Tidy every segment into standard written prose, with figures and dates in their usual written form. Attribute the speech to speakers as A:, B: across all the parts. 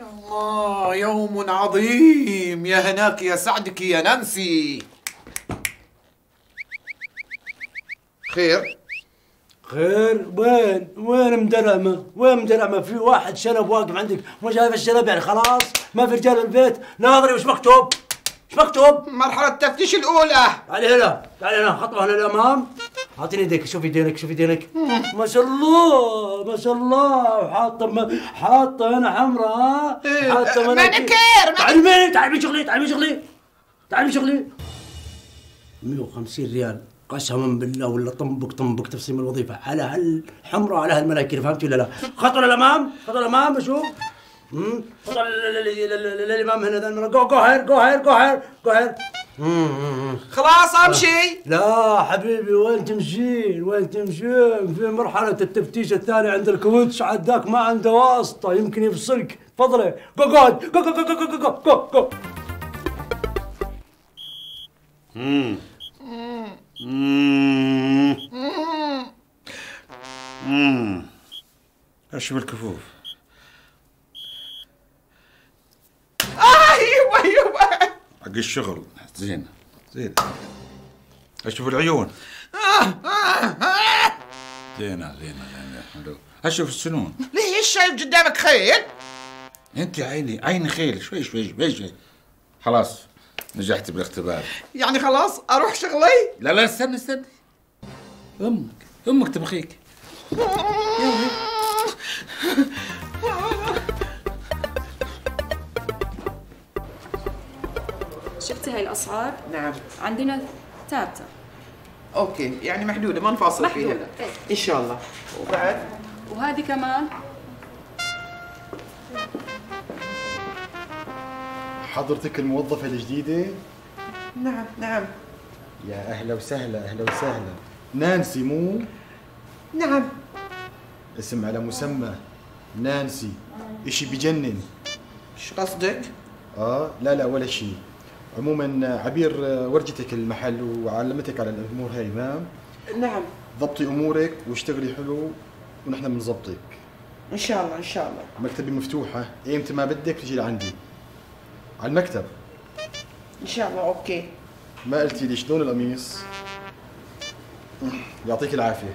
A: الله يوم عظيم، يا هناك يا سعدك يا نانسي. خير؟
B: خير؟ وين مدرعمة؟ وين مدرعمة؟ في واحد شنب واقف عندك مو شايف الشنب يعني خلاص ما في رجال البيت. ناظري وش مكتوب؟ وش مكتوب؟
A: مرحلة التفتيش الأولى.
B: تعالي هنا، تعالي هنا، خطوة هنا للأمام. أعطيني يديك، شوفي يدينك، شوفي يدينك. ما شاء الله ما شاء الله. حاطة هنا حمراء ها؟ حاطة
A: مانيكير.
B: تعالي من شغلي، تعالي من شغلي، تعالي من شغلي. 150 ريال قسما بالله ولا طنبق تفصيل الوظيفه على هالحمراء على هالمناكير، فهمتي ولا لا؟ خطوه للامام، خطوه للامام اشوف. خطوه للامام هنا ذا. جو هير.
A: خلاص امشي.
B: لا حبيبي، وين تمشين؟ وين تمشين؟ في مرحله التفتيش الثاني عند الكوتش، عداك ما عنده واسطه يمكن يفصلك. تفضلي. جو.
C: اشوف الكفوف.
A: ايوه
C: حق الشغل زين. اشوف العيون. زينة حلو. اشوف السنون.
A: ليش شايف قدامك خيل؟
C: انت عيني خيل. شوي. خلاص نجحت بالاختبار.
A: يعني خلاص اروح شغلي؟
C: لا استني. امك تبغيك.
D: شفتي هاي الأسعار؟
A: نعم.
D: عندنا ثابتة.
A: اوكي، يعني محدودة ما نفاصل فيها.
D: محدودة.
A: ان شاء الله. وبعد؟
D: وهذه كمان.
E: حضرتك الموظفة الجديدة؟
A: نعم.
E: يا أهلا وسهلا. نانسي مو؟
A: نعم.
E: اسم على مسمى. نانسي. إشي بجنن.
A: شو قصدك؟
E: لا ولا شيء. عموما عبير ورجتك المحل وعلمتك على الأمور هاي تمام؟
A: نعم.
E: ضبطي أمورك واشتغلي حلو ونحن بنظبطك.
A: ان شاء الله.
E: مكتبي مفتوحة، ايمتى ما بدك تجي لعندي على المكتب.
A: ان شاء الله. اوكي.
E: ما قلتي لي شلون القميص؟ يعطيك العافية.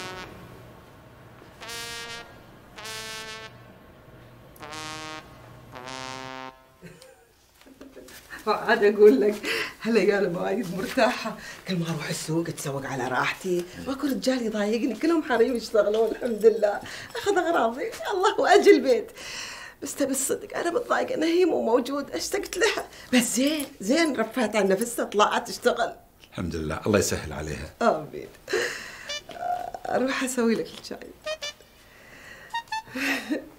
F: عاد اقول لك هالليالي وايد مرتاحه، كل ما اروح السوق اتسوق على راحتي، واكو رجال يضايقني كلهم حريم يشتغلون الحمد لله، اخذ اغراضي الله واجي البيت. بس تبي الصدق انا متضايقه انه هي مو موجود، اشتقت لها، بس زين رفعت عن نفسها طلعت تشتغل.
C: الحمد لله، الله يسهل عليها.
F: امين. اروح اسوي لك الشاي.